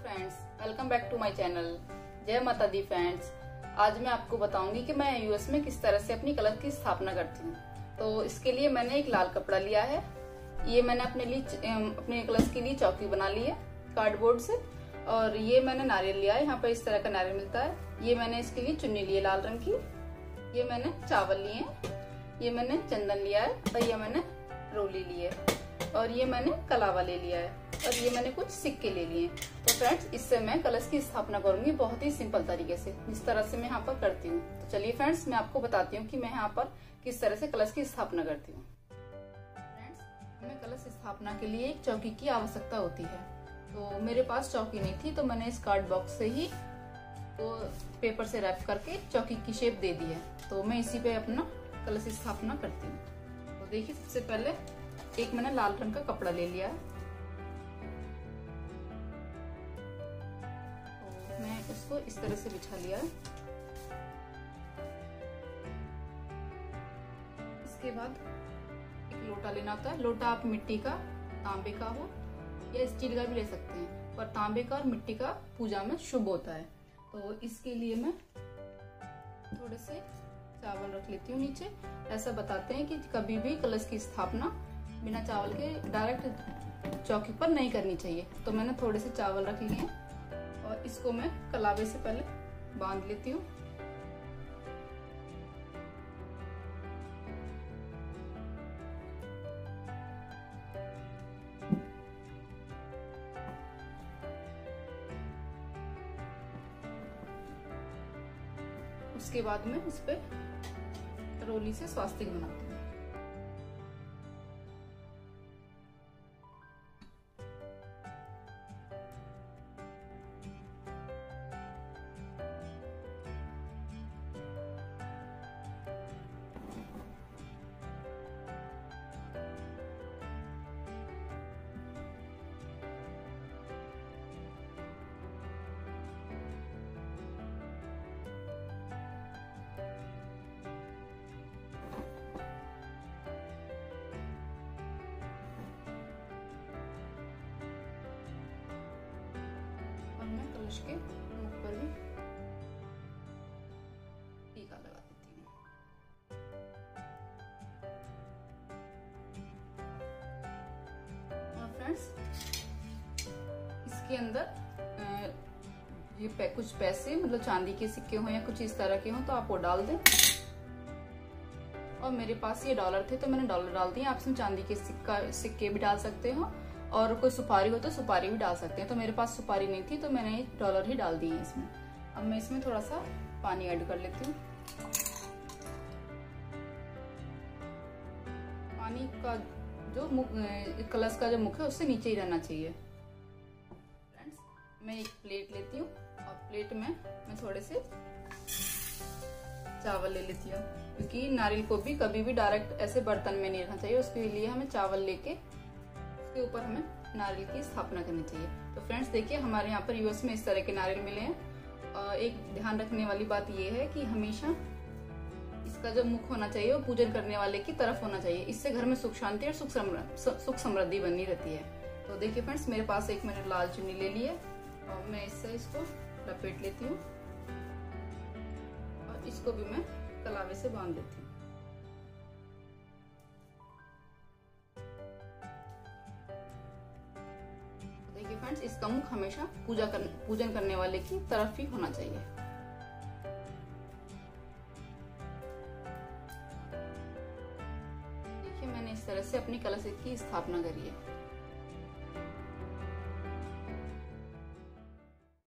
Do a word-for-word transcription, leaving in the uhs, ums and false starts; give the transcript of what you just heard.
Friends, welcome back to my channel. जय माता दी friends. आज मैं आपको बताऊंगी कि मैं यूएस में किस तरह से अपनी कलश की स्थापना करती हूँ। तो इसके लिए मैंने एक लाल कपड़ा लिया है। ये मैंने अपने लिए अपने कलश के लिए चौकी बना ली है कार्डबोर्ड से। और ये मैंने नारियल लिया है, यहाँ पर इस तरह का नारियल मिलता है। ये मैंने इसके लिए चुन्नी ली है लाल रंग की। ये मैंने चावल लिए हैं। ये मैंने चंदन लिया है और ये मैंने रोली ली है और ये मैंने कलावा ले लिया है और ये मैंने कुछ सिक्के ले लिए। तो फ्रेंड्स, इससे मैं कलश की स्थापना करूंगी बहुत ही सिंपल तरीके से, जिस तरह से मैं यहाँ पर करती हूँ। तो चलिए फ्रेंड्स, मैं आपको बताती हूँ कि मैं यहाँ पर किस तरह से कलश की स्थापना करती हूँ। फ्रेंड्स, हमें कलश स्थापना के लिए एक चौकी की आवश्यकता होती है। तो मेरे पास चौकी नहीं थी, तो मैंने इस कार्ड बॉक्स से ही तो पेपर से रैप करके चौकी की शेप दे दी है। तो मैं इसी पे अपना कलश स्थापना करती हूँ। तो देखिए, सबसे पहले एक मैंने लाल रंग का कपड़ा ले लिया है। तो मैं इसको इस तरह से बिछा लिया है। इसके बाद एक लोटा लेना होता है। लोटा आप मिट्टी का, तांबे का हो या स्टील का भी ले सकते हैं, पर तांबे का और मिट्टी का पूजा में शुभ होता है। तो इसके लिए मैं थोड़े से चावल रख लेती हूँ नीचे। ऐसा बताते हैं कि कभी भी कलश की स्थापना बिना चावल के डायरेक्ट चौकी पर नहीं करनी चाहिए। तो मैंने थोड़े से चावल रख लिए हैं और इसको मैं कलावे से पहले बांध लेती हूँ। उसके बाद में इस पे रोली से स्वास्तिक बनाती हूँ। के मुख पर भी टीका लगा देती हूँ। और फ्रेंड्स, इसके अंदर ये पे, कुछ पैसे मतलब चांदी के सिक्के हो या कुछ इस तरह के हो तो आप वो डाल दें। और मेरे पास ये डॉलर थे तो मैंने डॉलर डाल दिए। आप इसमें चांदी के सिक्का सिक्के भी डाल सकते हो और कोई सुपारी हो तो सुपारी भी डाल सकते हैं। तो मेरे पास सुपारी नहीं थी तो मैंने डॉलर ही डाल दिए इसमें। अब मैं इसमें थोड़ा सा पानी ऐड कर लेती हूँ। पानी का जो मुख, कलश का जो मुख है उससे नीचे ही रहना चाहिए। फ्रेंड्स, मैं एक प्लेट लेती हूँ और प्लेट में मैं थोड़े से चावल ले लेती हूँ, क्योंकि नारियल को भी कभी भी डायरेक्ट ऐसे बर्तन में नहीं रखना चाहिए। उसके लिए हमें चावल लेके के ऊपर हमें नारियल की स्थापना करनी चाहिए। तो फ्रेंड्स, देखिए हमारे यहाँ पर यूएस में इस तरह के नारियल मिले हैं। एक ध्यान रखने वाली बात यह है कि हमेशा इसका जो मुख होना चाहिए वो पूजन करने वाले की तरफ होना चाहिए। इससे घर में सुख शांति और सुख समृद्धि सुख समृद्धि बनी रहती है। तो देखिए फ्रेंड्स, मेरे पास एक मैंने लाल चुन्नी ले ली है और मैं इससे इसको लपेट लेती हूँ और इसको भी मैं कलावे से बांध देती हूँ। फ्रेंड्स, इसका मुख हमेशा पूजा कर, पूजन करने वाले की तरफ ही होना चाहिए। देखिए, मैंने इस तरह से अपनी कलश की स्थापना करी है।